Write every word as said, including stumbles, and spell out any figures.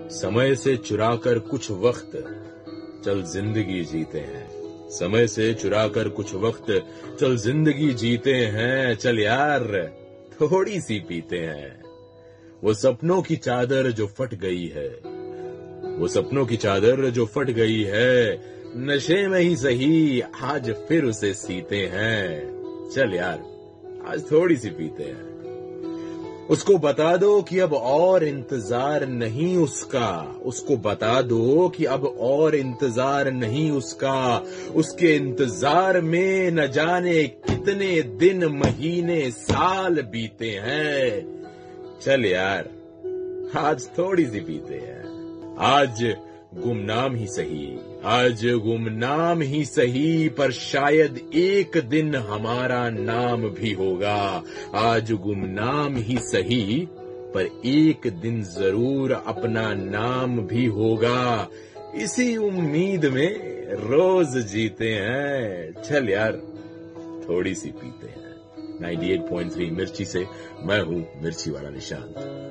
समय से चुराकर कुछ वक्त चल जिंदगी जीते हैं। समय से चुराकर कुछ वक्त चल जिंदगी जीते हैं। चल यार थोड़ी सी पीते हैं। वो सपनों की चादर जो फट गई है, वो सपनों की चादर जो फट गई है, नशे में ही सही आज फिर उसे सीते हैं। चल यार आज थोड़ी सी पीते हैं। उसको बता दो कि अब और इंतजार नहीं उसका। उसको बता दो कि अब और इंतजार नहीं उसका। उसके इंतजार में न जाने कितने दिन महीने साल बीते हैं। चल यार आज थोड़ी सी पीते हैं। आज गुमनाम ही सही, आज गुमनाम ही सही, पर शायद एक दिन हमारा नाम भी होगा। आज गुमनाम ही सही, पर एक दिन जरूर अपना नाम भी होगा। इसी उम्मीद में रोज जीते हैं। चल यार थोड़ी सी पीते हैं। अट्ठानवे पॉइंट तीन मिर्ची से मैं हूं मिर्ची वाला निशांत।